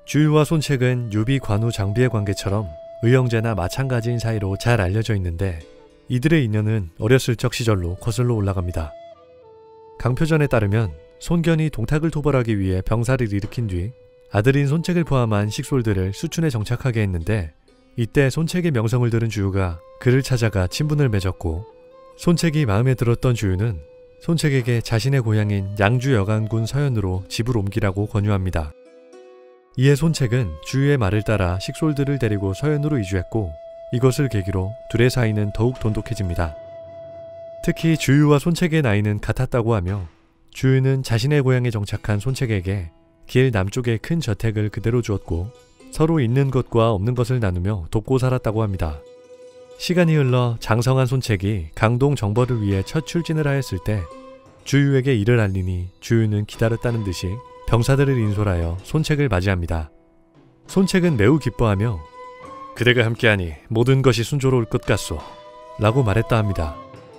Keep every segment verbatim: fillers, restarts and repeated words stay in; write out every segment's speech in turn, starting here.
주유와 손책은 유비 관우 장비의 관계처럼 의형제나 마찬가지인 사이로 잘 알려져 있는데 이들의 인연은 어렸을 적 시절로 거슬러 올라갑니다. 강표전에 따르면 손견이 동탁을 토벌하기 위해 병사를 일으킨 뒤 아들인 손책을 포함한 식솔들을 수춘에 정착하게 했는데 이때 손책의 명성을 들은 주유가 그를 찾아가 친분을 맺었고 손책이 마음에 들었던 주유는 손책에게 자신의 고향인 양주 여간군 서현으로 집을 옮기라고 권유합니다. 이에 손책은 주유의 말을 따라 식솔들을 데리고 서현으로 이주했고 이것을 계기로 둘의 사이는 더욱 돈독해집니다. 특히 주유와 손책의 나이는 같았다고 하며 주유는 자신의 고향에 정착한 손책에게 길 남쪽의 큰 저택을 그대로 주었고 서로 있는 것과 없는 것을 나누며 돕고 살았다고 합니다. 시간이 흘러 장성한 손책이 강동 정벌을 위해 첫 출진을 하였을 때 주유에게 이를 알리니 주유는 기다렸다는 듯이 병사들을 인솔하여 손책을 맞이합니다. 손책은 매우 기뻐하며 그대가 함께하니 모든 것이 순조로울 것 같소 라고 말했다 합니다.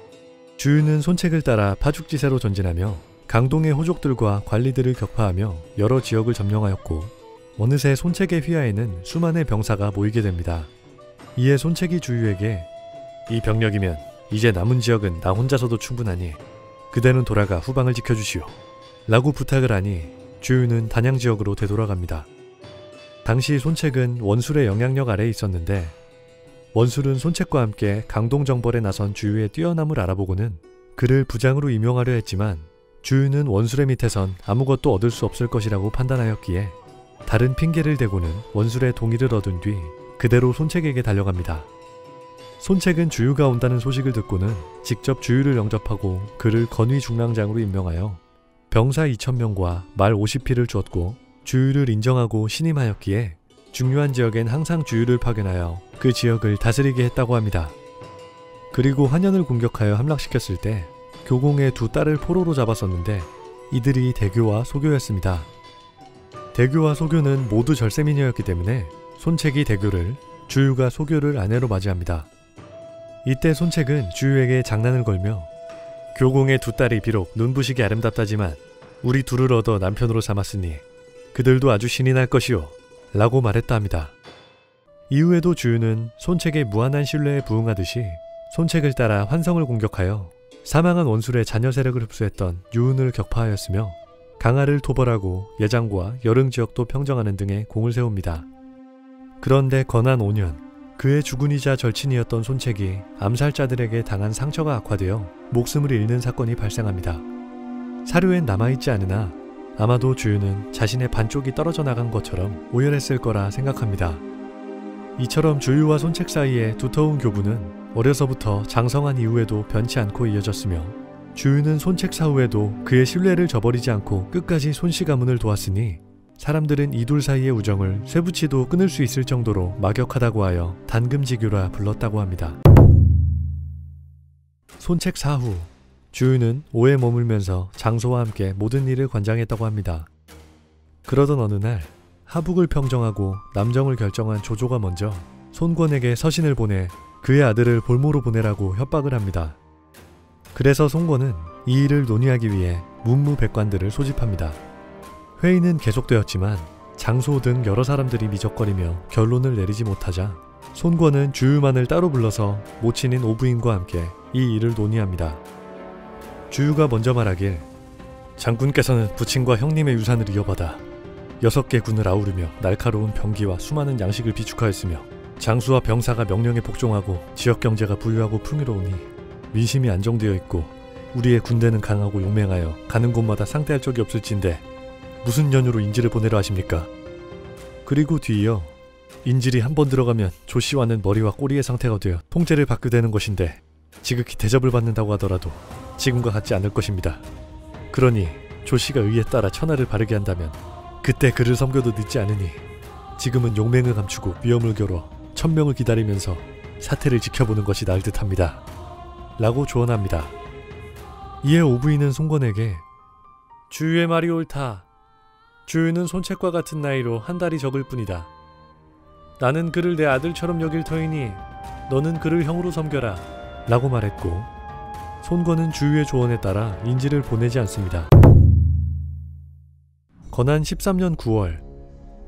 주유는 손책을 따라 파죽지세로 전진하며 강동의 호족들과 관리들을 격파하며 여러 지역을 점령하였고 어느새 손책의 휘하에는 수많은 병사가 모이게 됩니다. 이에 손책이 주유에게 이 병력이면 이제 남은 지역은 나 혼자서도 충분하니 그대는 돌아가 후방을 지켜주시오 라고 부탁을 하니 주유는 단양지역으로 되돌아갑니다. 당시 손책은 원술의 영향력 아래에 있었는데 원술은 손책과 함께 강동정벌에 나선 주유의 뛰어남을 알아보고는 그를 부장으로 임용하려 했지만 주유는 원술의 밑에선 아무것도 얻을 수 없을 것이라고 판단하였기에 다른 핑계를 대고는 원술의 동의를 얻은 뒤 그대로 손책에게 달려갑니다. 손책은 주유가 온다는 소식을 듣고는 직접 주유를 영접하고 그를 건위 중랑장으로 임명하여 병사 이천 명과 말 오십匹를 주었고 주유를 인정하고 신임하였기에 중요한 지역엔 항상 주유를 파견하여 그 지역을 다스리게 했다고 합니다. 그리고 환현을 공격하여 함락시켰을 때 교공의 두 딸을 포로로 잡았었는데 이들이 대교와 소교였습니다. 대교와 소교는 모두 절세미녀였기 때문에 손책이 대교를, 주유가 소교를 아내로 맞이합니다. 이때 손책은 주유에게 장난을 걸며 교공의 두 딸이 비록 눈부시게 아름답다지만 우리 둘을 얻어 남편으로 삼았으니 그들도 아주 신이 날 것이오 라고 말했다 합니다. 이후에도 주유는 손책의 무한한 신뢰에 부응하듯이 손책을 따라 환성을 공격하여 사망한 원술의 자녀 세력을 흡수했던 유은을 격파하였으며 강하를 토벌하고 예장과 여릉지역도 평정하는 등의 공을 세웁니다. 그런데 건한 오 년 그의 주군이자 절친이었던 손책이 암살자들에게 당한 상처가 악화되어 목숨을 잃는 사건이 발생합니다. 사료엔 남아있지 않으나 아마도 주유는 자신의 반쪽이 떨어져 나간 것처럼 오열했을 거라 생각합니다. 이처럼 주유와 손책 사이의 두터운 교부는 어려서부터 장성한 이후에도 변치 않고 이어졌으며 주유는 손책 사후에도 그의 신뢰를 저버리지 않고 끝까지 손씨 가문을 도왔으니 사람들은 이 둘 사이의 우정을 쇠붙이도 끊을 수 있을 정도로 막역하다고 하여 단금지교라 불렀다고 합니다. 손책 사후 주유는 오에 머물면서 장소와 함께 모든 일을 관장했다고 합니다. 그러던 어느 날 하북을 평정하고 남정을 결정한 조조가 먼저 손권에게 서신을 보내 그의 아들을 볼모로 보내라고 협박을 합니다. 그래서 손권은 이 일을 논의하기 위해 문무백관들을 소집합니다. 회의는 계속되었지만 장소 등 여러 사람들이 미적거리며 결론을 내리지 못하자 손권은 주유만을 따로 불러서 모친인 오부인과 함께 이 일을 논의합니다. 주유가 먼저 말하길 장군께서는 부친과 형님의 유산을 이어받아 여섯 개 군을 아우르며 날카로운 병기와 수많은 양식을 비축하였으며 장수와 병사가 명령에 복종하고 지역경제가 부유하고 풍요로우니 민심이 안정되어 있고 우리의 군대는 강하고 용맹하여 가는 곳마다 상대할 적이 없을진데 무슨 연유로 인지를 보내려 하십니까? 그리고 뒤이어 인질이 한 번 들어가면 조씨와는 머리와 꼬리의 상태가 되어 통제를 받게 되는 것인데 지극히 대접을 받는다고 하더라도 지금과 같지 않을 것입니다. 그러니 조씨가 의에 따라 천하를 바르게 한다면 그때 그를 섬겨도 늦지 않으니 지금은 용맹을 감추고 위험을 겨뤄 천명을 기다리면서 사태를 지켜보는 것이 나을 듯합니다. 라고 조언합니다. 이에 오부인은 손권에게 주유의 말이 옳다. 주유는 손책과 같은 나이로 한 달이 적을 뿐이다. 나는 그를 내 아들처럼 여길 터이니 너는 그를 형으로 섬겨라 라고 말했고 손권은 주유의 조언에 따라 인지를 보내지 않습니다. 건한 십삼 년 구월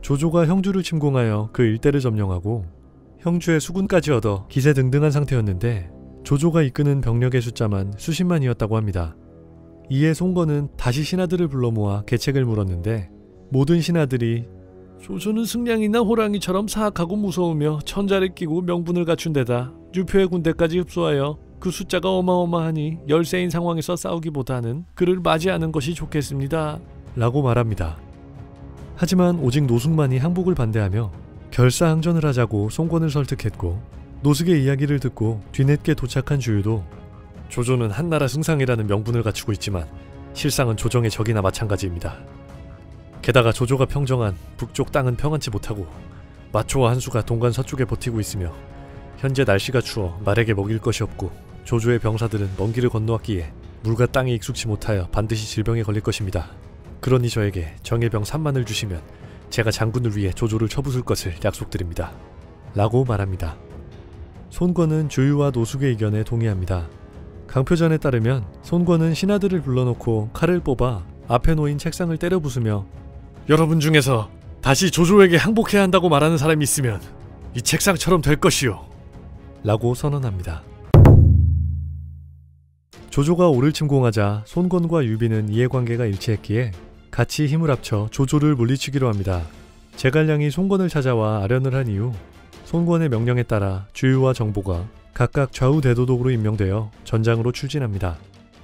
조조가 형주를 침공하여 그 일대를 점령하고 형주의 수군까지 얻어 기세등등한 상태였는데 조조가 이끄는 병력의 숫자만 수십만이었다고 합니다. 이에 송건은 다시 신하들을 불러 모아 계책을 물었는데 모든 신하들이 조조는 승냥이나 호랑이처럼 사악하고 무서우며 천자를 끼고 명분을 갖춘 데다 유표의 군대까지 흡수하여 그 숫자가 어마어마하니 열세인 상황에서 싸우기보다는 그를 맞이하는 것이 좋겠습니다. 라고 말합니다. 하지만 오직 노숙만이 항복을 반대하며 결사항전을 하자고 송건을 설득했고 노숙의 이야기를 듣고 뒤늦게 도착한 주유도 조조는 한나라 승상이라는 명분을 갖추고 있지만 실상은 조정의 적이나 마찬가지입니다. 게다가 조조가 평정한 북쪽 땅은 평안치 못하고 마초와 한수가 동관 서쪽에 버티고 있으며 현재 날씨가 추워 말에게 먹일 것이 없고 조조의 병사들은 먼 길을 건너왔기에 물과 땅에 익숙치 못하여 반드시 질병에 걸릴 것입니다. 그러니 저에게 정예병 삼만을 주시면 제가 장군을 위해 조조를 쳐부술 것을 약속드립니다. 라고 말합니다. 손권은 주유와 노숙의 의견에 동의합니다. 강표전에 따르면 손권은 신하들을 불러놓고 칼을 뽑아 앞에 놓인 책상을 때려 부수며 여러분 중에서 다시 조조에게 항복해야 한다고 말하는 사람이 있으면 이 책상처럼 될 것이요. 라고 선언합니다. 조조가 오를 침공하자 손권과 유비는 이해관계가 일치했기에 같이 힘을 합쳐 조조를 물리치기로 합니다. 제갈량이 손권을 찾아와 아련을 한 이후 손권의 명령에 따라 주유와 정보가 각각 좌우 대도독으로 임명되어 전장으로 출진합니다.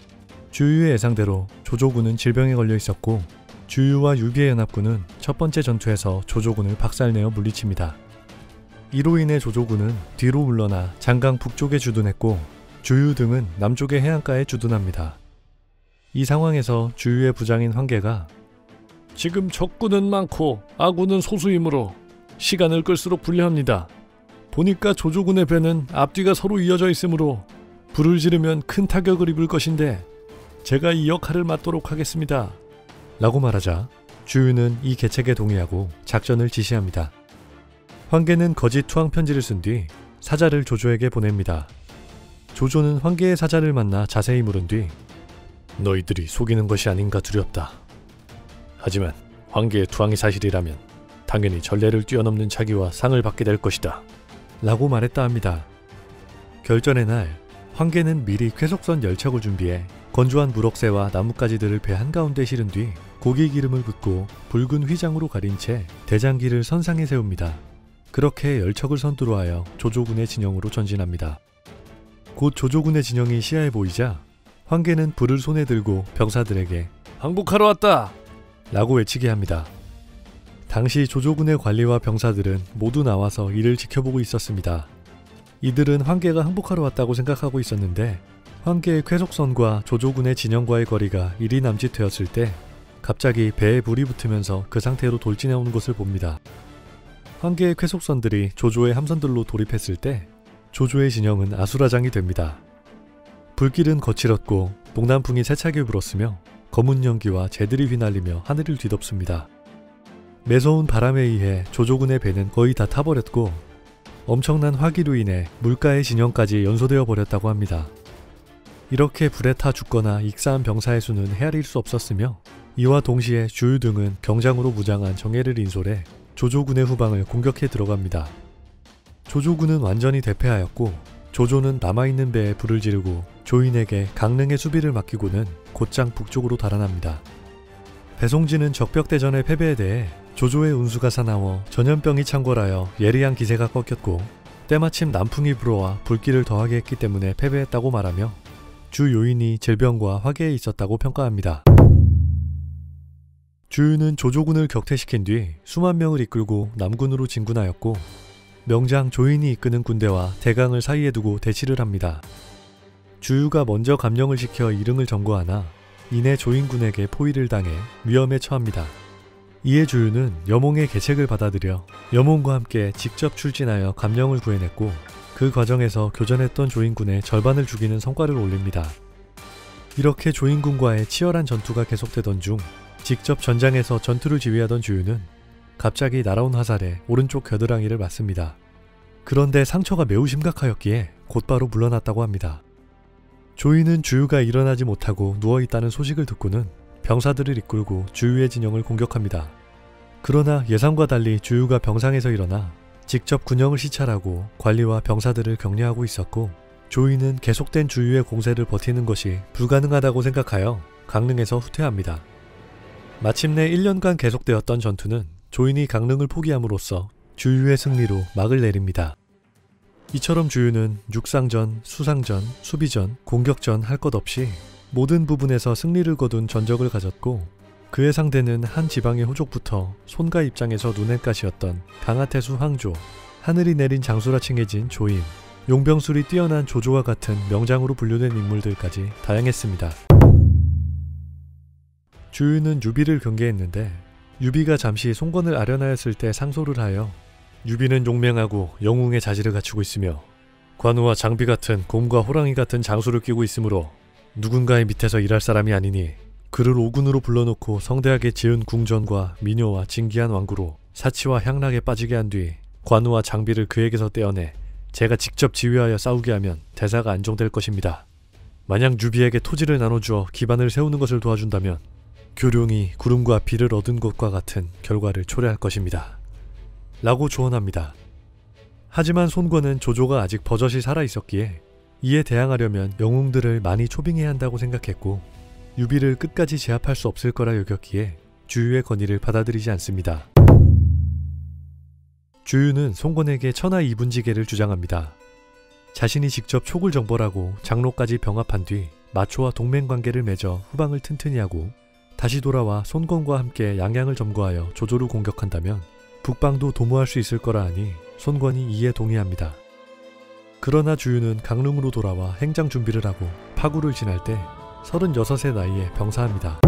주유의 예상대로 조조군은 질병에 걸려 있었고 주유와 유비의 연합군은 첫 번째 전투에서 조조군을 박살내어 물리칩니다. 이로 인해 조조군은 뒤로 물러나 장강 북쪽에 주둔했고 주유 등은 남쪽의 해안가에 주둔합니다. 이 상황에서 주유의 부장인 황계가 지금 적군은 많고 아군은 소수이므로 시간을 끌수록 불리합니다. 보니까 조조군의 배는 앞뒤가 서로 이어져 있으므로 불을 지르면 큰 타격을 입을 것인데 제가 이 역할을 맡도록 하겠습니다. 라고 말하자 주유는 이 계책에 동의하고 작전을 지시합니다. 황계는 거짓 투항 편지를 쓴 뒤 사자를 조조에게 보냅니다. 조조는 황계의 사자를 만나 자세히 물은 뒤 너희들이 속이는 것이 아닌가 두렵다. 하지만 황계의 투항이 사실이라면 당연히 전례를 뛰어넘는 자기와 상을 받게 될 것이다. 라고 말했다 합니다. 결전의 날 황계는 미리 쾌속선 열척을 준비해 건조한 무럭새와 나뭇가지들을 배 한가운데 실은 뒤 고기 기름을 붓고 붉은 휘장으로 가린 채 대장기를 선상에 세웁니다. 그렇게 열척을 선두로 하여 조조군의 진영으로 전진합니다. 곧 조조군의 진영이 시야에 보이자 황계는 불을 손에 들고 병사들에게 항복하러 왔다! 라고 외치게 합니다. 당시 조조군의 관리와 병사들은 모두 나와서 이를 지켜보고 있었습니다. 이들은 황계가 항복하러 왔다고 생각하고 있었는데 황계의 쾌속선과 조조군의 진영과의 거리가 일이 남짓되었을 때 갑자기 배에 불이 붙으면서 그 상태로 돌진해오는 것을 봅니다. 황계의 쾌속선들이 조조의 함선들로 돌입했을 때 조조의 진영은 아수라장이 됩니다. 불길은 거칠었고 동남풍이 세차게 불었으며 검은 연기와 재들이 휘날리며 하늘을 뒤덮습니다. 매서운 바람에 의해 조조군의 배는 거의 다 타버렸고 엄청난 화기로 인해 물가의 진영까지 연소되어 버렸다고 합니다. 이렇게 불에 타 죽거나 익사한 병사의 수는 헤아릴 수 없었으며 이와 동시에 주유 등은 경장으로 무장한 정예를 인솔해 조조군의 후방을 공격해 들어갑니다. 조조군은 완전히 대패하였고 조조는 남아있는 배에 불을 지르고 조인에게 강릉의 수비를 맡기고는 곧장 북쪽으로 달아납니다. 배송진은 적벽대전의 패배에 대해 조조의 운수가 사나워 전염병이 창궐하여 예리한 기세가 꺾였고 때마침 남풍이 불어와 불길을 더하게 했기 때문에 패배했다고 말하며 주 요인이 질병과 화계에 있었다고 평가합니다. 주유는 조조군을 격퇴시킨 뒤 수만 명을 이끌고 남군으로 진군하였고 명장 조인이 이끄는 군대와 대강을 사이에 두고 대치를 합니다. 주유가 먼저 감령을 시켜 이릉을 점거하나 이내 조인군에게 포위를 당해 위험에 처합니다. 이에 주유는 여몽의 계책을 받아들여 여몽과 함께 직접 출진하여 감령을 구해냈고 그 과정에서 교전했던 조인군의 절반을 죽이는 성과를 올립니다. 이렇게 조인군과의 치열한 전투가 계속되던 중 직접 전장에서 전투를 지휘하던 주유는 갑자기 날아온 화살에 오른쪽 겨드랑이를 맞습니다. 그런데 상처가 매우 심각하였기에 곧바로 물러났다고 합니다. 조인은 주유가 일어나지 못하고 누워있다는 소식을 듣고는 병사들을 이끌고 주유의 진영을 공격합니다. 그러나 예상과 달리 주유가 병상에서 일어나 직접 군영을 시찰하고 관리와 병사들을 격려하고 있었고, 조이는 계속된 주유의 공세를 버티는 것이 불가능하다고 생각하여 강릉에서 후퇴합니다. 마침내 일 년간 계속되었던 전투는 조인이 강릉을 포기함으로써 주유의 승리로 막을 내립니다. 이처럼 주유는 육상전, 수상전, 수비전, 공격전 할 것 없이 모든 부분에서 승리를 거둔 전적을 가졌고, 그의 상대는 한 지방의 호족부터 손가 입장에서 눈엣가시였던 강하태수 황조, 하늘이 내린 장수라 칭해진 조인, 용병술이 뛰어난 조조와 같은 명장으로 분류된 인물들까지 다양했습니다. 주유는 유비를 경계했는데, 유비가 잠시 송건을 아련하였을 때 상소를 하여 유비는 용맹하고 영웅의 자질을 갖추고 있으며 관우와 장비 같은 곰과 호랑이 같은 장수를 끼고 있으므로 누군가의 밑에서 일할 사람이 아니니 그를 오군으로 불러놓고 성대하게 지은 궁전과 미녀와 진기한 왕구로 사치와 향락에 빠지게 한 뒤 관우와 장비를 그에게서 떼어내 제가 직접 지휘하여 싸우게 하면 대사가 안정될 것입니다. 만약 유비에게 토지를 나눠주어 기반을 세우는 것을 도와준다면 교룡이 구름과 비를 얻은 것과 같은 결과를 초래할 것입니다. 라고 조언합니다. 하지만 손권은 조조가 아직 버젓이 살아있었기에 이에 대항하려면 영웅들을 많이 초빙해야 한다고 생각했고, 유비를 끝까지 제압할 수 없을 거라 여겼기에 주유의 건의를 받아들이지 않습니다. 주유는 손권에게 천하 이분지계를 주장합니다. 자신이 직접 촉을 정벌하고 장로까지 병합한 뒤 마초와 동맹관계를 맺어 후방을 튼튼히 하고 다시 돌아와 손권과 함께 양양을 점거하여 조조를 공격한다면 북방도 도모할 수 있을 거라 하니 손권이 이에 동의합니다. 그러나 주유는 강릉으로 돌아와 행장 준비를 하고 파구를 지날 때 서른여섯의 나이에 병사합니다.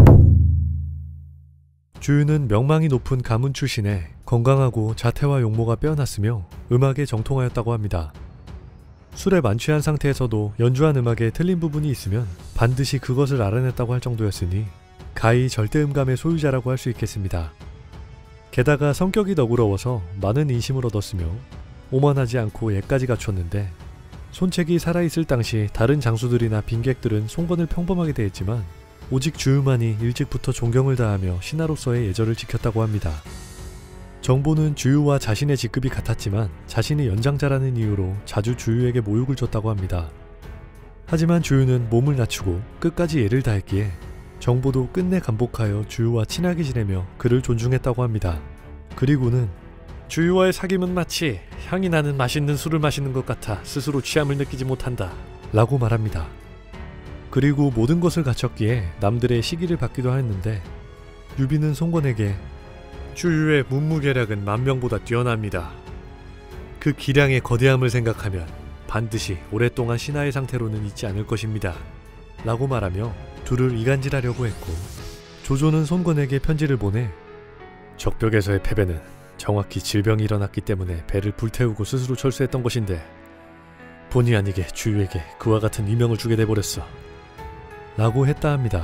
주유는 명망이 높은 가문 출신에 건강하고 자태와 용모가 빼어났으며 음악에 정통하였다고 합니다. 술에 만취한 상태에서도 연주한 음악에 틀린 부분이 있으면 반드시 그것을 알아냈다고 할 정도였으니 가히 절대음감의 소유자라고 할 수 있겠습니다. 게다가 성격이 너그러워서 많은 인심을 얻었으며 오만하지 않고 예까지 갖췄는데, 손책이 살아있을 당시 다른 장수들이나 빈객들은 손권을 평범하게 대했지만 오직 주유만이 일찍부터 존경을 다하며 신하로서의 예절을 지켰다고 합니다. 정보는 주유와 자신의 직급이 같았지만 자신이 연장자라는 이유로 자주 주유에게 모욕을 줬다고 합니다. 하지만 주유는 몸을 낮추고 끝까지 예를 다했기에 정보도 끝내 감복하여 주유와 친하게 지내며 그를 존중했다고 합니다. 그리고는 주유와의 사귐은 마치 향이 나는 맛있는 술을 마시는 것 같아 스스로 취함을 느끼지 못한다 라고 말합니다. 그리고 모든 것을 갖췄기에 남들의 시기를 받기도 하였는데, 유비는 손권에게 주유의 문무계략은 만명보다 뛰어납니다. 그 기량의 거대함을 생각하면 반드시 오랫동안 신하의 상태로는 있지 않을 것입니다 라고 말하며 둘을 이간질하려고 했고, 조조는 손권에게 편지를 보내 적벽에서의 패배는 정확히 질병이 일어났기 때문에 배를 불태우고 스스로 철수했던 것인데 본의 아니게 주유에게 그와 같은 이명을 주게 돼버렸어 라고 했다 합니다.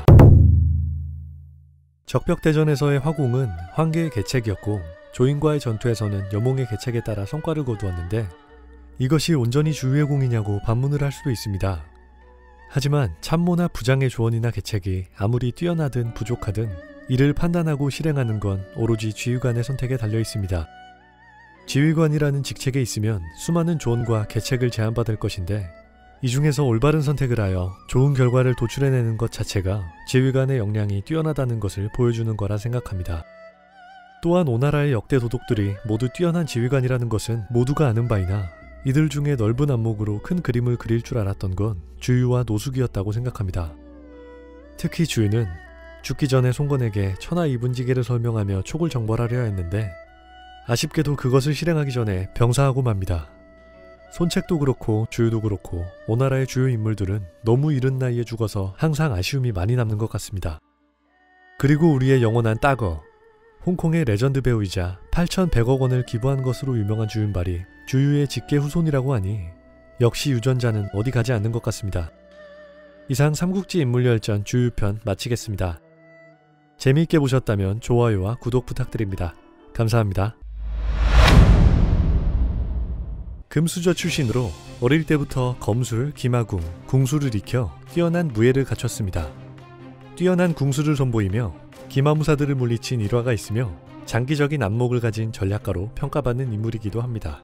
적벽대전에서의 화공은 황계의 계책이었고 조인과의 전투에서는 여몽의 계책에 따라 성과를 거두었는데, 이것이 온전히 주유의 공이냐고 반문을 할 수도 있습니다. 하지만 참모나 부장의 조언이나 계책이 아무리 뛰어나든 부족하든 이를 판단하고 실행하는 건 오로지 지휘관의 선택에 달려 있습니다. 지휘관이라는 직책에 있으면 수많은 조언과 계책을 제안받을 것인데, 이 중에서 올바른 선택을 하여 좋은 결과를 도출해내는 것 자체가 지휘관의 역량이 뛰어나다는 것을 보여주는 거라 생각합니다. 또한 오나라의 역대 도독들이 모두 뛰어난 지휘관이라는 것은 모두가 아는 바이나 이들 중에 넓은 안목으로 큰 그림을 그릴 줄 알았던 건 주유와 노숙이었다고 생각합니다. 특히 주유는 죽기 전에 손권에게 천하 이분지계를 설명하며 촉을 정벌하려 했는데 아쉽게도 그것을 실행하기 전에 병사하고 맙니다. 손책도 그렇고 주유도 그렇고 오나라의 주요 인물들은 너무 이른 나이에 죽어서 항상 아쉬움이 많이 남는 것 같습니다. 그리고 우리의 영원한 따거, 홍콩의 레전드 배우이자 팔천백억 원을 기부한 것으로 유명한 주윤발이 주유의 직계 후손이라고 하니 역시 유전자는 어디 가지 않는 것 같습니다. 이상 삼국지 인물열전 주유편 마치겠습니다. 재미있게 보셨다면 좋아요와 구독 부탁드립니다. 감사합니다. 금수저 출신으로 어릴 때부터 검술, 기마궁, 궁술을 익혀 뛰어난 무예를 갖췄습니다. 뛰어난 궁술을 선보이며 기마무사들을 물리친 일화가 있으며 장기적인 안목을 가진 전략가로 평가받는 인물이기도 합니다.